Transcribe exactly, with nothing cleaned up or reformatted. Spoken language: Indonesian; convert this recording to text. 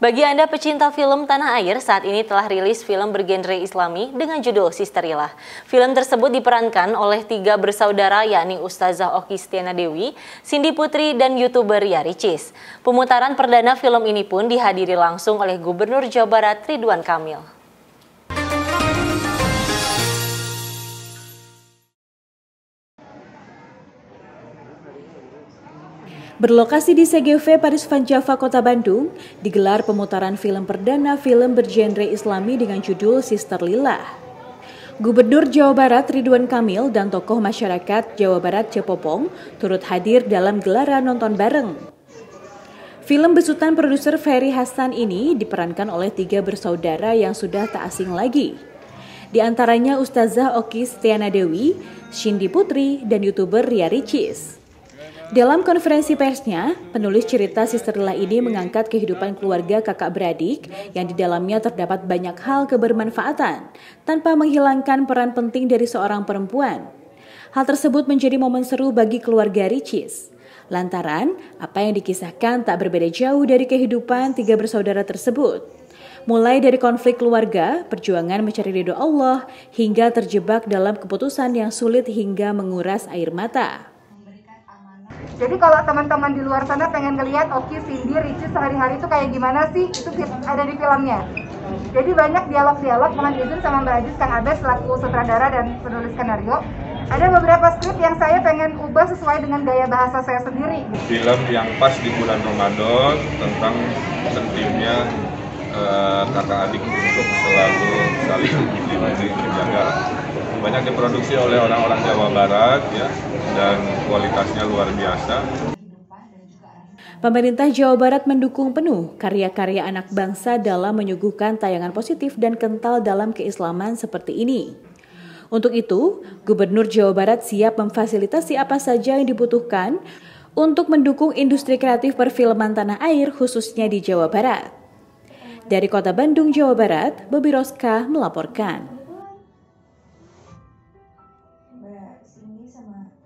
Bagi Anda pecinta film tanah air, saat ini telah rilis film bergenre Islami dengan judul Sisterila. Film tersebut diperankan oleh tiga bersaudara yakni Ustazah Oki Setiana Dewi, Cindy Putri, dan YouTuber Ria Ricis. Pemutaran perdana film ini pun dihadiri langsung oleh Gubernur Jawa Barat Ridwan Kamil. Berlokasi di C G V Paris Van Java, Kota Bandung, digelar pemutaran film perdana film bergenre Islami dengan judul Sisterila. Gubernur Jawa Barat Ridwan Kamil dan tokoh masyarakat Jawa Barat Cepopong turut hadir dalam gelaran nonton bareng. Film besutan produser Ferry Hassan ini diperankan oleh tiga bersaudara yang sudah tak asing lagi. Di antaranya Ustazah Oki Setiana Dewi, Cindy Putri, dan YouTuber Ria Ricis. Dalam konferensi persnya, penulis cerita Sisterila ini mengangkat kehidupan keluarga kakak beradik yang di dalamnya terdapat banyak hal kebermanfaatan tanpa menghilangkan peran penting dari seorang perempuan. Hal tersebut menjadi momen seru bagi keluarga Ricis. Lantaran apa yang dikisahkan tak berbeda jauh dari kehidupan tiga bersaudara tersebut. Mulai dari konflik keluarga, perjuangan mencari ridho Allah, hingga terjebak dalam keputusan yang sulit hingga menguras air mata. Jadi kalau teman-teman di luar sana pengen ngelihat Oki, Cindy, Ricis sehari-hari itu kayak gimana sih, itu ada di filmnya. Jadi banyak dialog-dialog, mohon izin sama Mbak Ajis, Kang Abes selaku sutradara dan penulis skenario. Ada beberapa skrip yang saya pengen ubah sesuai dengan gaya bahasa saya sendiri. Film yang pas di bulan Ramadan tentang pentingnya uh, kakak adik untuk selalu saling menjaga. Banyak diproduksi oleh orang-orang Jawa Barat ya, dan kualitasnya luar biasa. Pemerintah Jawa Barat mendukung penuh karya-karya anak bangsa dalam menyuguhkan tayangan positif dan kental dalam keislaman seperti ini. Untuk itu, Gubernur Jawa Barat siap memfasilitasi apa saja yang dibutuhkan untuk mendukung industri kreatif perfilman tanah air khususnya di Jawa Barat. Dari Kota Bandung, Jawa Barat, Bobi Roska melaporkan. Mbak Cindy sama